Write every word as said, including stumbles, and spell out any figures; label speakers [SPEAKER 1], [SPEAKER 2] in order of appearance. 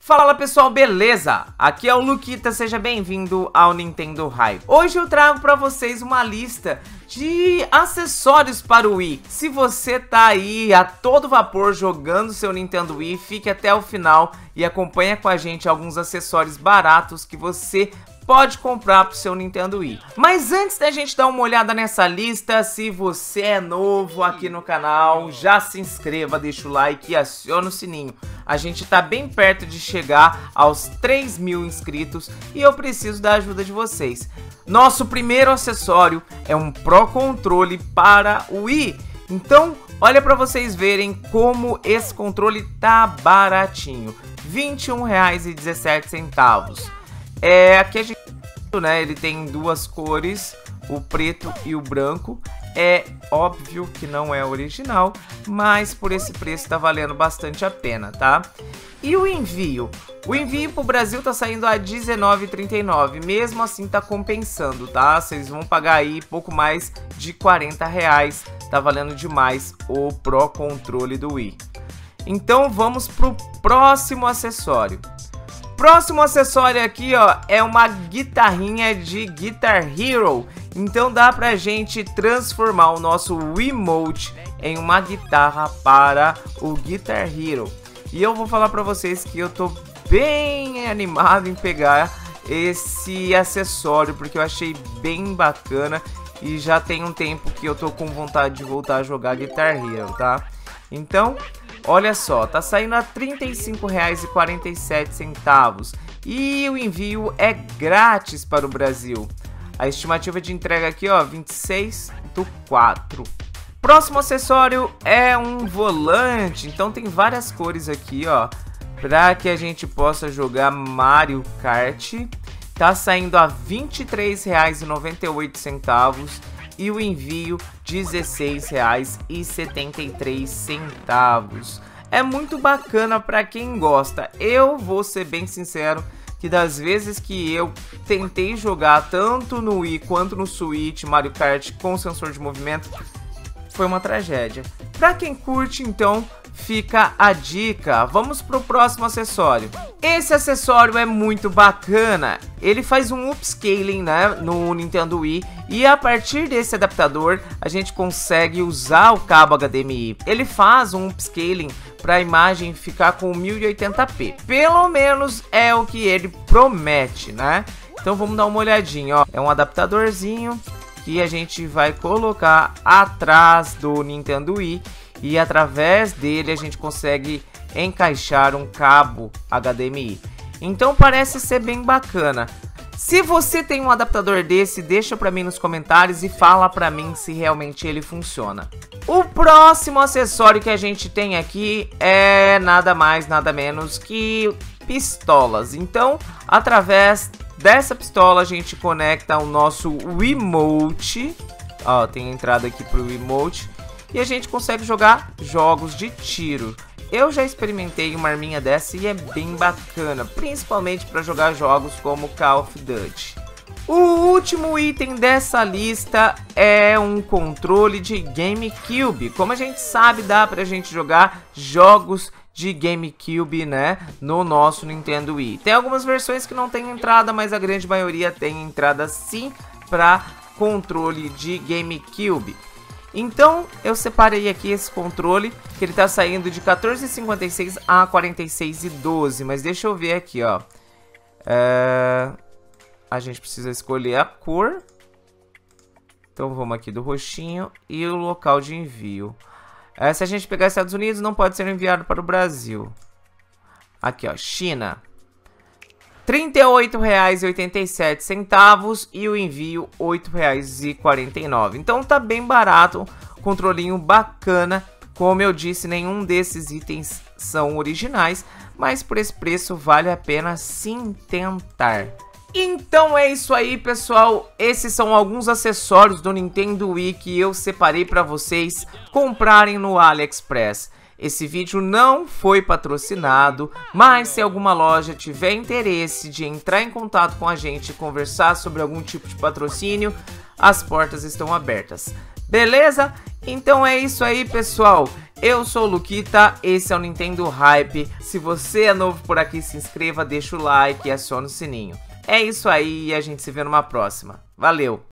[SPEAKER 1] Fala pessoal, beleza? Aqui é o Luquita, seja bem-vindo ao Nintendo Hype. Hoje eu trago pra vocês uma lista de acessórios para o Wii. Se você tá aí a todo vapor jogando seu Nintendo Wii, fique até o final e acompanha com a gente alguns acessórios baratos que você pode comprar pro seu Nintendo Wii. Mas antes da gente dar uma olhada nessa lista, se você é novo aqui no canal, já se inscreva, deixa o like e aciona o sininho. A gente tá bem perto de chegar aos três mil inscritos e eu preciso da ajuda de vocês. Nosso primeiro acessório é um Pro Controle para o Wii. Então, olha para vocês verem como esse controle tá baratinho. vinte e um reais e dezessete centavos. É, aqui a gente, né, ele tem duas cores, o preto e o branco. É óbvio que não é original, mas por esse preço tá valendo bastante a pena, tá? E o envio? O envio pro Brasil tá saindo a dezenove reais e trinta e nove centavos, mesmo assim tá compensando, tá? Vocês vão pagar aí pouco mais de quarenta reais, tá valendo demais o Pro Controle do Wii. Então vamos pro próximo acessório. Próximo acessório aqui, ó, é uma guitarrinha de Guitar Hero. Então dá pra gente transformar o nosso Wiimote em uma guitarra para o Guitar Hero. E eu vou falar pra vocês que eu tô bem animado em pegar esse acessório, porque eu achei bem bacana e já tem um tempo que eu tô com vontade de voltar a jogar Guitar Hero, tá? Então, olha só, tá saindo a trinta e cinco reais e quarenta e sete centavos e o envio é grátis para o Brasil. A estimativa de entrega aqui, ó, vinte e seis do quatro. Próximo acessório é um volante, então tem várias cores aqui, ó, para que a gente possa jogar Mario Kart. Tá saindo a vinte e três reais e noventa e oito centavos e o envio dezesseis reais e setenta e três centavos. É muito bacana para quem gosta. Eu vou ser bem sincero que das vezes que eu tentei jogar tanto no Wii quanto no Switch Mario Kart com sensor de movimento, foi uma tragédia. Para quem curte, então, fica a dica. Vamos pro próximo acessório. Esse acessório é muito bacana. Ele faz um upscaling, né, no Nintendo Wii. E a partir desse adaptador, a gente consegue usar o cabo H D M I. Ele faz um upscaling para a imagem ficar com mil e oitenta p. Pelo menos é o que ele promete, né? Então vamos dar uma olhadinha, ó. É um adaptadorzinho que a gente vai colocar atrás do Nintendo Wii. E através dele a gente consegue encaixar um cabo H D M I. Então parece ser bem bacana. Se você tem um adaptador desse, deixa pra mim nos comentários e fala pra mim se realmente ele funciona. O próximo acessório que a gente tem aqui é nada mais, nada menos que pistolas. Então, através dessa pistola a gente conecta o nosso Wiimote. Ó, tem entrada aqui pro Wiimote. E a gente consegue jogar jogos de tiro. Eu já experimentei uma arminha dessa e é bem bacana, principalmente para jogar jogos como Call of Duty. O último item dessa lista é um controle de GameCube. Como a gente sabe, dá pra gente jogar jogos de GameCube, né, no nosso Nintendo Wii. Tem algumas versões que não tem entrada, mas a grande maioria tem entrada sim para controle de GameCube. Então eu separei aqui esse controle, que ele tá saindo de quatorze reais e cinquenta e seis centavos a quarenta e seis reais e doze centavos. Mas deixa eu ver aqui, ó. É... A gente precisa escolher a cor. Então vamos aqui do roxinho e o local de envio. É, se a gente pegar Estados Unidos, não pode ser enviado para o Brasil. Aqui, ó, China. trinta e oito reais e oitenta e sete centavos e o envio oito reais e quarenta e nove centavos. Então tá bem barato, controlinho bacana. Como eu disse, nenhum desses itens são originais, mas por esse preço vale a pena sim tentar. Então é isso aí, pessoal. Esses são alguns acessórios do Nintendo Wii que eu separei para vocês comprarem no AliExpress. Esse vídeo não foi patrocinado, mas se alguma loja tiver interesse de entrar em contato com a gente e conversar sobre algum tipo de patrocínio, as portas estão abertas. Beleza? Então é isso aí, pessoal. Eu sou o Luquita, esse é o Nintendo Hype. Se você é novo por aqui, se inscreva, deixa o like e aciona o sininho. É isso aí e a gente se vê numa próxima. Valeu!